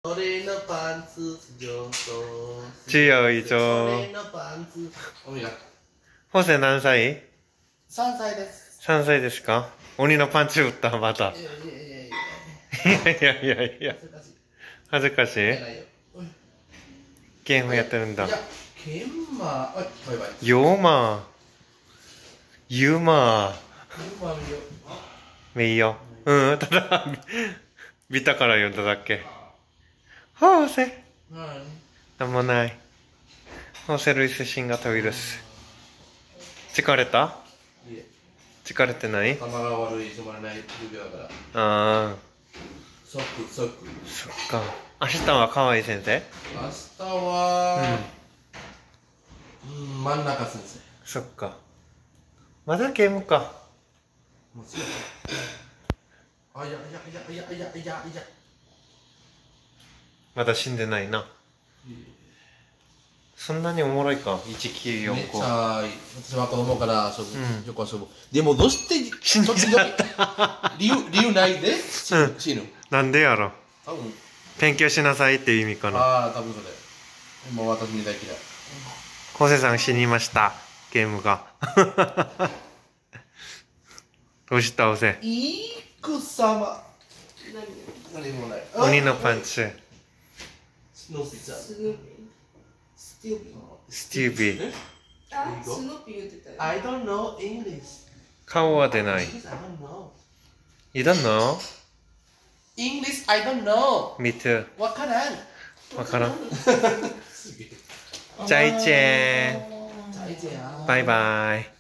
俺のパンツ上等。 強いぞ。 俺のパンツ。おいや。 ホセ何歳 3歳です。 ?3 歳ですか？鬼のパンチ打ったまた。いや。恥ずかしいゲームやってるんだ。 いや、ケンマー。バイバイ。 ヨーマー。ユーマー。メイヨ。うん、ただ、見たから読んだだけ。ホセ。なんもない。ホセルイス新型ウイルス。疲れた？疲れてない？ 頭が悪い、つまらない指だから。 ああ。 そっか。明日は河合先生？ 明日は、真ん中先生。 そっか。まだゲームか。 いや。 まだ死んでないな。そんなにおもろいか。1945。 めっちゃいい。私は子供から遊ぶ。よく遊ぶ。でもどうして死んじゃった。 理由ないで死ぬ。 なんでやろ。 多分。 勉強しなさいっていう意味かな。 ああ、多分それ。今私に大嫌い。 ホセさん死にました。ゲームが。どうしたホセ？ いくさま。何もない。 鬼のパンチ。 スノーピーちゃん。 ステューピー。 ステューピー。 あ、スノーピー言ってたよ。 I don't know English. 顔は出ない。 I don't know. You don't know? English, I don't know. Me too. わからん。 わからん。じゃあいちぇー。 再见。 バイバイ。